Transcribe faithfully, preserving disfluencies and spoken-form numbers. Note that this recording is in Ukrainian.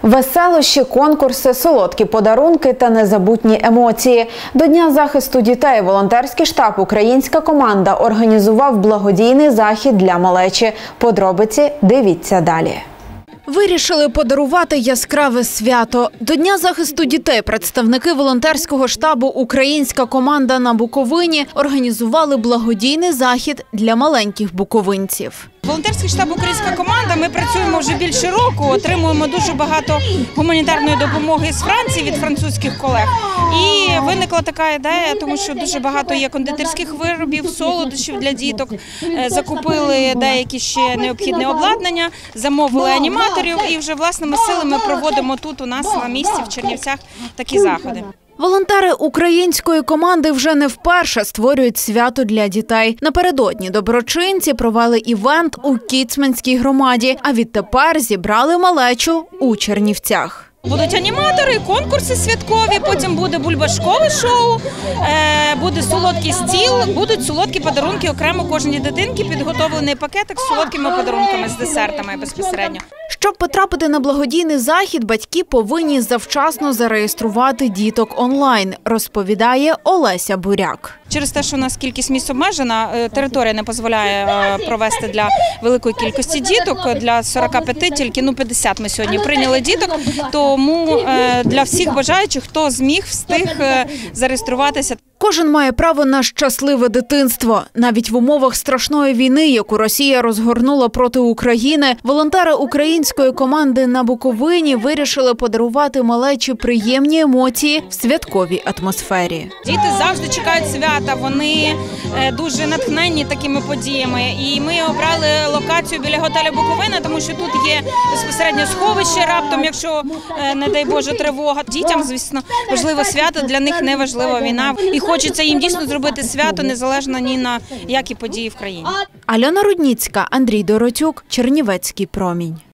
Веселощі, конкурси, солодкі подарунки та незабутні емоції. До Дня захисту дітей волонтерський штаб «Українська команда» організував благодійний захід для малечі. Подробиці дивіться далі. Вирішили подарувати яскраве свято. До Дня захисту дітей представники волонтерського штабу «Українська команда» на Буковині організували благодійний захід для маленьких буковинців. Волонтерський штаб «Українська команда», ми працюємо вже більше року, отримуємо дуже багато гуманітарної допомоги з Франції від французьких колег. І виникла така ідея, тому що дуже багато є кондитерських виробів, солодощів для діток. Закупили деякі ще необхідне обладнання, замовили аніматорів і вже власними силами проводимо тут у нас на місці в Чернівцях такі заходи. Волонтери української команди вже не вперше створюють свято для дітей. Напередодні доброчинці провели івент у Кіцманській громаді, а відтепер зібрали малечу у Чернівцях. Будуть аніматори, конкурси святкові, потім буде бульбашкове шоу, буде солодкий стіл, будуть солодкі подарунки окремо кожній дитинці, підготовлений пакетик з солодкими подарунками, з десертами безпосередньо. Щоб потрапити на благодійний захід, батьки повинні завчасно зареєструвати діток онлайн, розповідає Олеся Буряк. Через те, що у нас кількість місць обмежена, територія не дозволяє провести для великої кількості діток, для сорока п'яти тільки, ну п'ятдесят ми сьогодні прийняли діток, тому для всіх бажаючих, хто зміг, встиг зареєструватися. Кожен має право на щасливе дитинство. Навіть в умовах страшної війни, яку Росія розгорнула проти України, волонтери української команди на Буковині вирішили подарувати малечі приємні емоції в святковій атмосфері. Діти завжди чекають свята, вони дуже натхненні такими подіями. І ми обрали локацію біля готелю «Буковина», тому що тут є безпосередньо сховище раптом, якщо, не дай Боже, тривога. Дітям, звісно, важливо свято, для них не важлива війна. І хочеться їм дійсно зробити свято, незалежно ні на які події в країні. Альона Рудніцька, Андрій Доротюк, Чернівецький промінь.